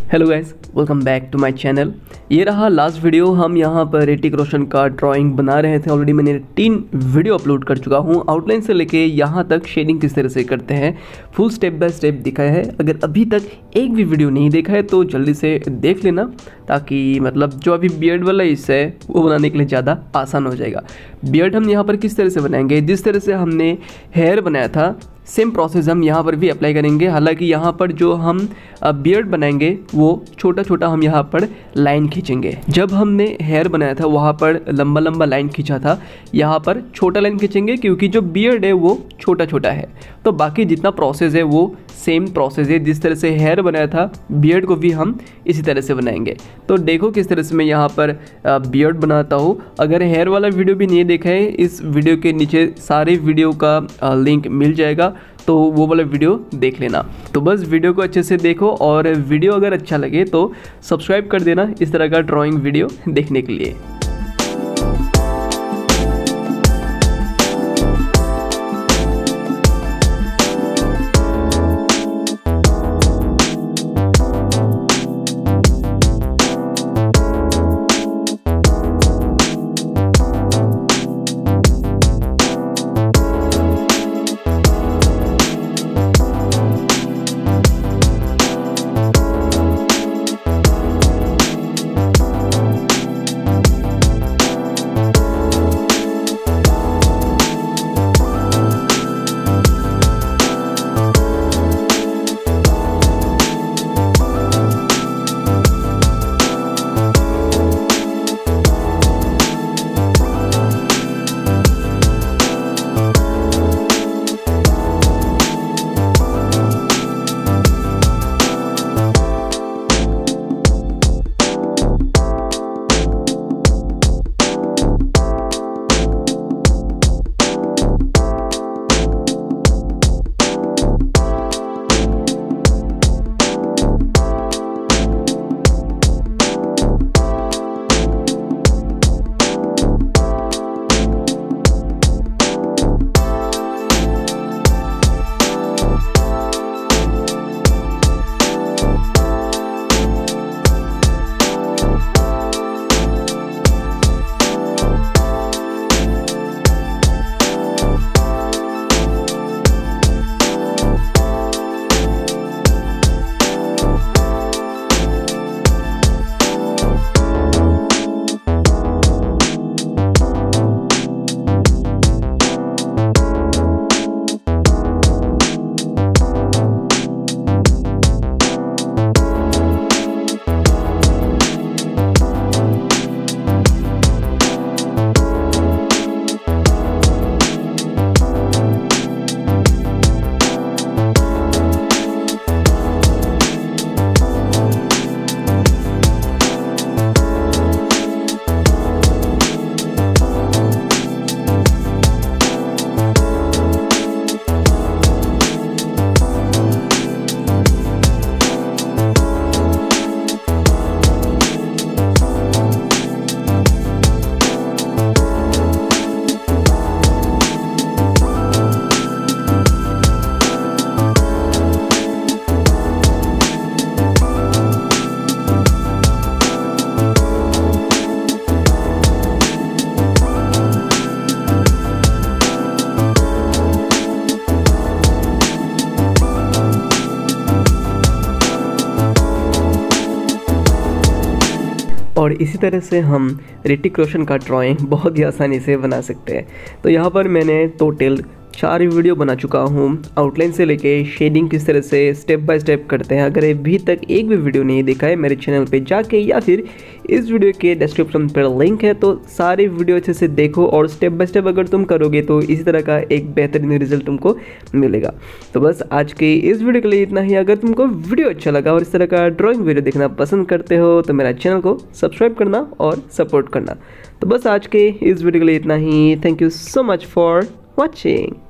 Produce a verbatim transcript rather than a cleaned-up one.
Hello guys, welcome back to my channel. ये रहा last video. हम यहाँ पर ऋतिक रोशन का ड्राइंग बना रहे थे। ऑलरेडी मैंने तीन वीडियो अपलोड कर चुका हूँ, आउटलाइन से लेके यहाँ तक शेडिंग किस तरह से करते हैं फुल स्टेप बाय स्टेप दिखाया है। अगर अभी तक एक भी वीडियो नहीं देखा है तो जल्दी से देख लेना, ताकि मतलब जो अभी बियर्ड वाला हिस्सा है वो बनाने के लिए ज़्यादा आसान हो जाएगा। बियर्ड हम यहाँ पर किस तरह से बनाएंगे, जिस तरह से हमने हेयर बनाया था सेम प्रोसेस हम यहाँ पर भी अप्लाई करेंगे। हालांकि यहाँ पर जो हम बियर्ड बनाएंगे वो छोटा छोटा हम यहाँ पर लाइन खींचेंगे। जब हमने हेयर बनाया था वहाँ पर लंबा लंबा लाइन खींचा था, यहाँ पर छोटा लाइन खींचेंगे क्योंकि जो बियर्ड है वो छोटा छोटा है। तो बाकी जितना प्रोसेस है वो सेम प्रोसेस है। जिस तरह से हेयर बनाया था बियर्ड को भी हम इसी तरह से बनाएंगे। तो देखो किस तरह से मैं यहाँ पर बियर्ड बनाता हूँ। अगर हेयर वाला वीडियो भी नहीं देखा है, इस वीडियो के नीचे सारे वीडियो का लिंक मिल जाएगा, तो वो वाला वीडियो देख लेना। तो बस वीडियो को अच्छे से देखो, और वीडियो अगर अच्छा लगे तो सब्सक्राइब कर देना इस तरह का ड्राइंग वीडियो देखने के लिए। और इसी तरह से हम ऋतिक रोशन का ड्राइंग बहुत ही आसानी से बना सकते हैं। तो यहाँ पर मैंने टोटल चार वीडियो बना चुका हूँ, आउटलाइन से लेके शेडिंग किस तरह से स्टेप बाय स्टेप करते हैं। अगर अभी तक एक भी वीडियो नहीं देखा है मेरे चैनल पे जाके, या फिर इस वीडियो के डिस्क्रिप्शन पर लिंक है, तो सारे वीडियो अच्छे से देखो और स्टेप बाय स्टेप अगर तुम करोगे तो इसी तरह का एक बेहतरीन रिजल्ट तुमको मिलेगा। तो बस आज के इस वीडियो के लिए इतना ही। अगर तुमको वीडियो अच्छा लगा और इस तरह का ड्राइंग वीडियो देखना पसंद करते हो तो मेरा चैनल को सब्सक्राइब करना और सपोर्ट करना। तो बस आज के इस वीडियो के लिए इतना ही। Thank you so much for watching.